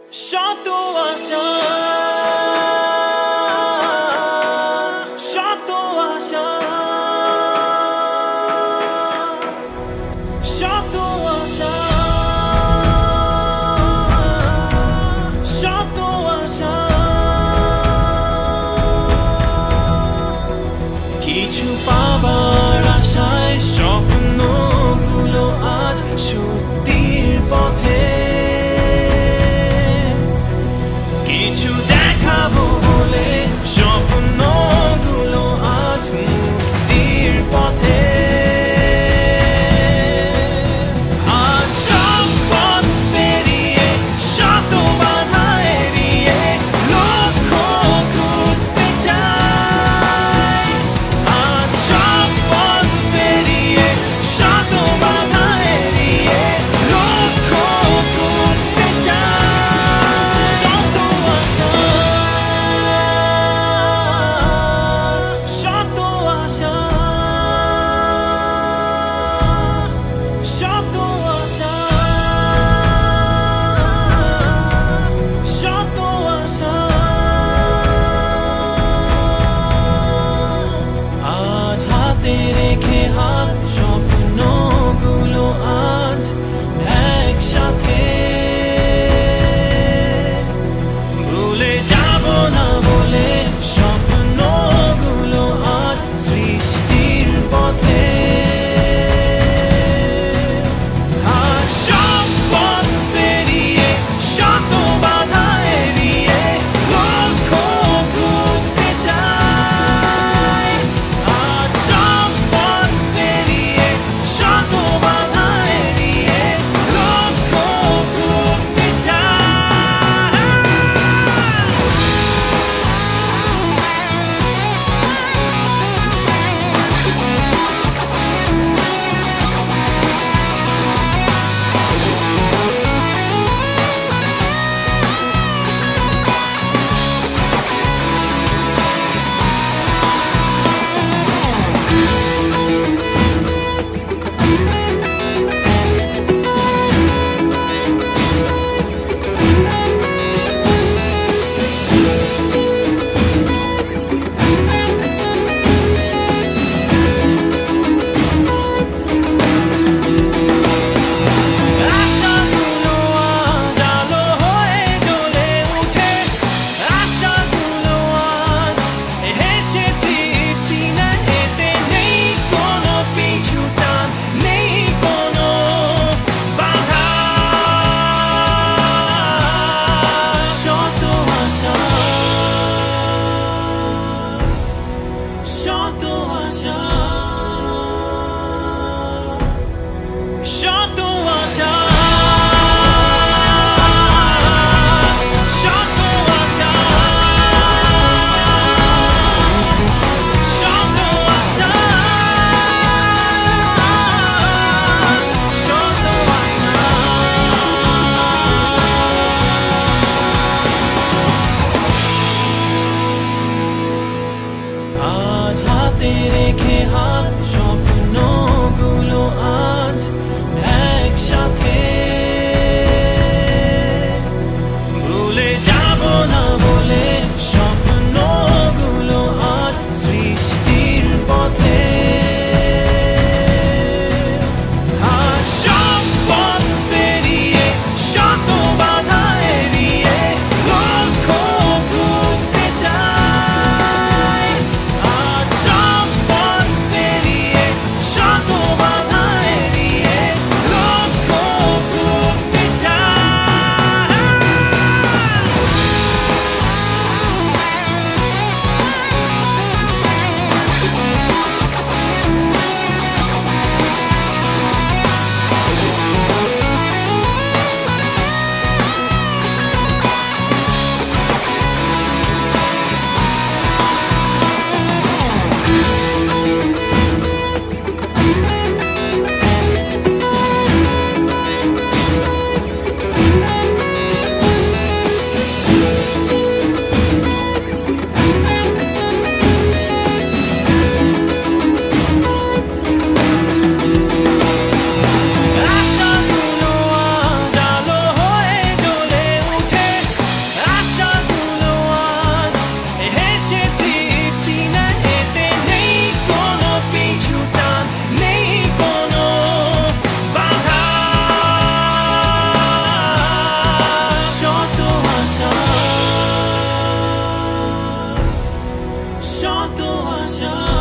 শত আশা শত আশা শত আশা শত আশা কিছু পাবার আশায় স্বপ্নগুলো আজ সত্যির পথে কিছু দেখাবো বলে স্বপ্নগুলো আজ মুক্তির পথে আজ সব পথ পেরিয়ে শত বাধা এড়িয়ে লক্ষ্য খুঁজতে চাই আজ সব পথ পেরিয়ে শত বাধা এড়িয়ে লক্ষ্য খুঁজতে চাই শত আশা শত আশা শত আশা শত আশা আজ হাতে রেখে হাত স্বপ্নগুলো আজ একসাথে ভুলে যাব না বলে স্বপ্নগুলো আজ সৃষ্টির পথে আজ সব পথ পেরিয়ে শত বাধা এড়িয়ে লক্ষ্য খুঁজতে চাই আজ সব পথ পেরিয়ে শত বাধা এড়িয়ে লক্ষ্য খুঁজতে চাই আশাগুলো আজ আলো হয়ে জ্বলে উঠে আশাগুলো আজ হেসে তৃপ্তি নেয় এতে নেই কোনো পিছু টান নেই কোনো বাধা শত আশা শত আশা শত আশা শত আশা শত আশা শত আশা আজ হাতে রেখে হাত স্বপ্নগুলো আজ একসাথে ভুলে যাব না বলে স্বপ্নগুলো আজ সৃষ্টির পথে আজ সব পথ পেরিয়ে শত বাধা এড়িয়ে লক্ষ্য খুঁজতে চাই আজ সব পথ পেরিয়ে চাই